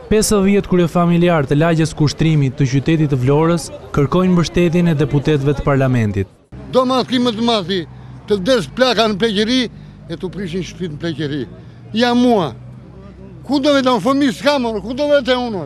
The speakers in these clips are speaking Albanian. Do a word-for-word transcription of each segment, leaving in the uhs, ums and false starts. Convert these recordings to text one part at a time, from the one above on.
pesëdhjetë kryefamiljar të lagjes Kushtrimi të qytetit të Vlorës kërkojnë mbështetjen e deputetëve të parlamentit. Do maski më të mathi të vdes plaka në pleqeri e të prishin shtëpit në pleqeri. Ja mua. Ku do vete unë fëmi s'kam, ku do vete unë?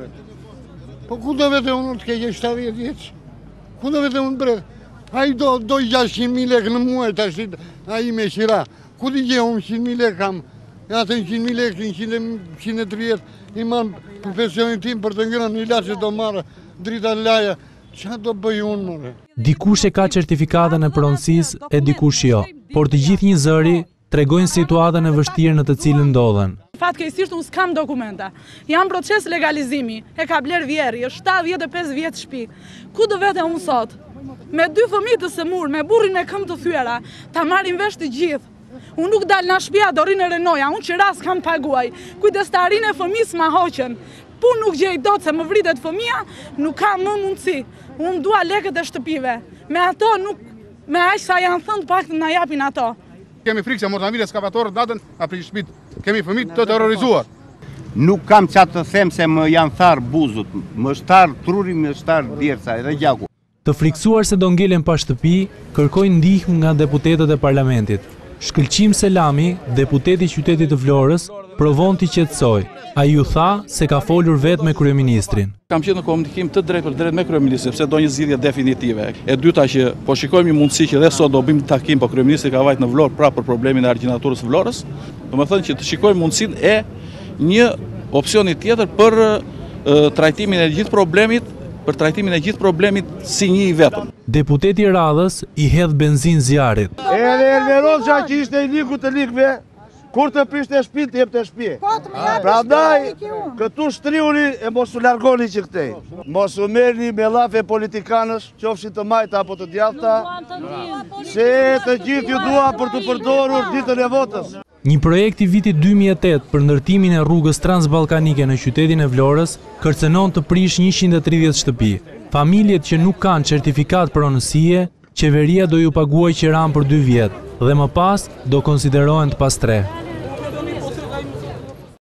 Po ku do vete unë të keqe shtatëdhjetë vjeç? Ku do vete unë bre? A i do, do gjashtëqind mijë lekë në muaj të ashtit, a i me shira. Ku di gje unë qind mijë lekë kam? Ja të qind mijë lekë, qind e tridhjetë, i marë profesionin tim për të ngrënë, një latë që do marë drita laja. Qa do bëj unë, mëre? Dikush e ka certifikatën e pronësisë e dikush jo, por të gjithë një zëri tregojnë situatën e vështirë në të cilën ndodhen. Fatkeqësisht unë s'kam dokumenta. Jam proces legalizimi, e ka bler vjeri, është shtatëdhjetë e pesë vjetë shtëpi. Ku do vete unë sot? Me dy fëmijë të sëmur, me burrin e këmbë të thyera, ta marrin vesh të gjithë. Unë nuk dal nga shtëpia do rinë renoja, unë që ras kam paguaj. Kujdestarinë e fëmijës ma hoqen. Pun nuk gjej dot se më vritet fëmia, nuk kam më mundësi. Unë dua lekët e shtëpive. Me ato nuk, me aq sa janë thënë pak të na japin ato. Kemi frikë se mortamile skavatorët datën a prish shtëpit. Kemi fëmijë të terrorizuar. Nuk kam çfarë të them se më janë tharë buzut, më shtar truri, më shtar djerca edhe gjaku. Të friksuar se do ngelen pa shtëpi, kërkojnë ndihmë nga deputetët e parlamentit. Shkëlqim Selami, deputeti i qytetit të Vlorës, provon t'i qetësoj. Ai u tha se ka folur vetë me kryeministrin. Kam qenë në komunikim të drejtë për drejt me kryeministrin, sepse do një zgjidhje definitive. E dyta që po shikojmë një mundësi që dhe sot do bëjmë takim, po kryeministri ka vajt në Vlorë pra për problemin e argjinaturës së Vlorës. Domethënë që të shikojmë mundësinë e një opsioni tjetër për uh, trajtimin e gjithë problemit, për trajtimin e gjithë problemit si një i vetëm. Deputeti i radhës i hedh benzin zjarit. Edhe Erveroza që ishte i liku të likve, kur të prishte shtëpi, të jep të shtëpi. Prandaj, këtu shtriuni e mos u largoni që këtej. Mos u merrni me llafe politikanësh, qofshin të majta apo të djathta, se të gjithë ju dua për të përdorur ditën e votës. Një projekt i vitit dy mijë e tetë për ndërtimin e rrugës transballkanike në qytetin e Vlorës kërcënon të prish njëqind e tridhjetë shtëpi. Familjet që nuk kanë certifikat pronësie, qeveria do ju paguajë qiran për dy vjet dhe më pas do konsiderohen të pastre.